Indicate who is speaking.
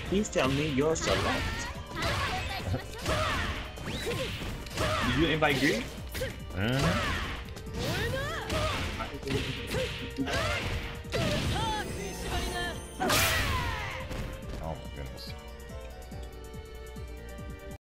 Speaker 1: Please tell me you're select. Did you invite Green?